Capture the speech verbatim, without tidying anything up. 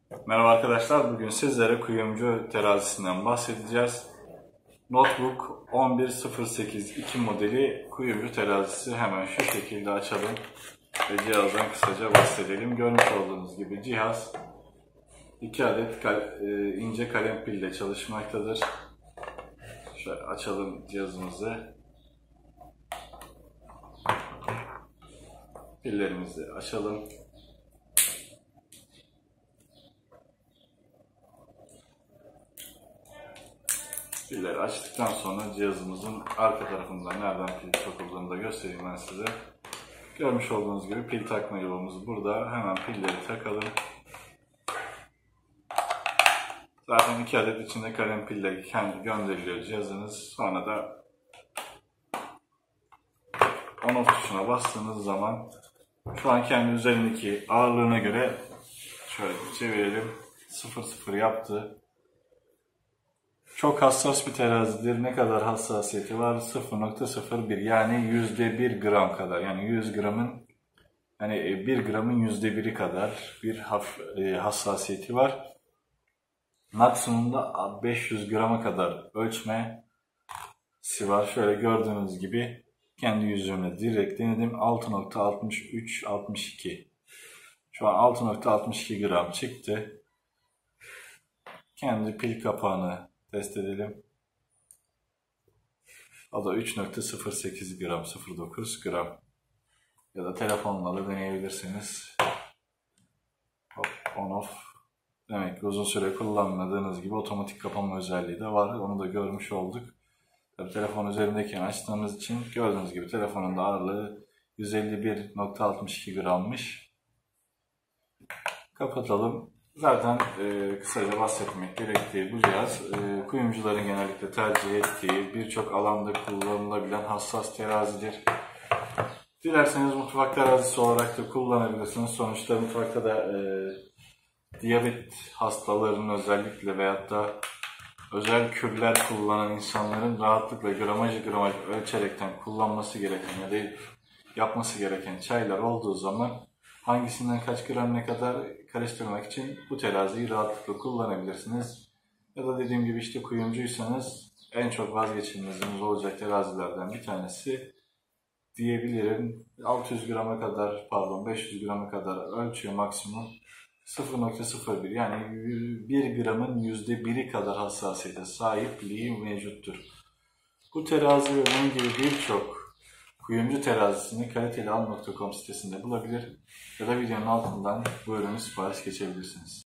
Merhaba arkadaşlar, bugün sizlere kuyumcu terazisinden bahsedeceğiz. Notebook on bir sıfır sekiz iki modeli kuyumcu terazisi, hemen şu şekilde açalım ve cihazdan kısaca bahsedelim. Görmüş olduğunuz gibi cihaz iki adet kal e, ince kalem pille çalışmaktadır. Şöyle açalım cihazımızı. Pillerimizi açalım. Pilleri açtıktan sonra cihazımızın arka tarafından nereden pil sokulduğunu da göstereyim ben size. Görmüş olduğunuz gibi pil takma yolumuz burada. Hemen pilleri takalım. Zaten iki adet içinde kalem pille kendi gönderiliyor cihazınız. Sonra da on off tuşuna bastığınız zaman şu an kendi üzerindeki ağırlığına göre şöyle çevirelim. sıfır sıfır yaptı. Çok hassas bir terazidir. Ne kadar hassasiyeti var? sıfır nokta sıfır bir, yani yüzde bir gram kadar. Yani yüz gramın yani bir gramın yüzde biri kadar bir hassasiyeti var. Maksimumda beş yüz grama kadar ölçmesi var. Şöyle gördüğünüz gibi kendi yüzümle direkt denedim. altı nokta altmış üç altmış iki. Şu an altı nokta altmış iki gram çıktı. Kendi pil kapağını test edelim. O da üç nokta sıfır sekiz gram, sıfır nokta dokuz gram. Ya da telefonla da deneyebilirsiniz. Hop, on off. Demek ki uzun süre kullanmadığınız gibi otomatik kapama özelliği de var. Onu da görmüş olduk. Tabii telefon üzerindeyken açtığımız için gördüğünüz gibi telefonun da ağırlığı yüz elli bir nokta altmış iki grammış. Kapatalım. Zaten e, kısaca bahsetmek gerektiği bu cihaz e, kuyumcuların genellikle tercih ettiği, birçok alanda kullanılabilen hassas terazidir. Dilerseniz mutfak terazisi olarak da kullanabilirsiniz. Sonuçta mutfakta da e, diyabet hastalarının özellikle veyahut da özel kürler kullanan insanların rahatlıkla gramaj gramaj ölçerekten kullanması gereken ya da yapması gereken çaylar olduğu zaman hangisinden kaç gram ne kadar karıştırmak için bu teraziyi rahatlıkla kullanabilirsiniz. Ya da dediğim gibi işte kuyumcuysanız en çok vazgeçilmeziniz olacak terazilerden bir tanesi diyebilirim. altı yüz grama kadar, pardon beş yüz grama kadar ölçüyor maksimum. sıfır nokta sıfır bir, yani bir gramın yüzde biri kadar hassasiyete sahipliği mevcuttur. Bu terazi ve bunun gibi birçok kuyumcu terazisini kalitelial nokta com sitesinde bulabilir ya da videonun altından bu ürünü sipariş geçebilirsiniz.